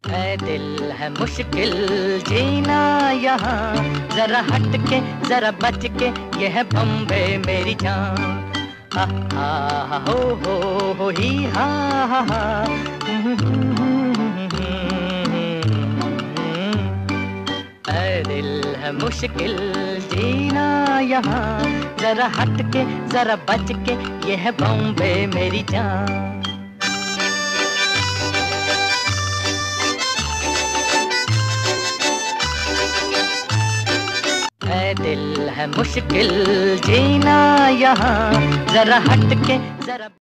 ऐ दिल है मुश्किल जीना यहाँ, जरा हट के जरा बच के, ये है बम्बे मेरी जान। हा हा हो ही हा हा। ऐ दिल है मुश्किल जीना यहाँ, जरा हट के जरा बच के, ये है बम्बे मेरी जान। ऐ दिल है मुश्किल जीना यहाँ, जरा हट के जरा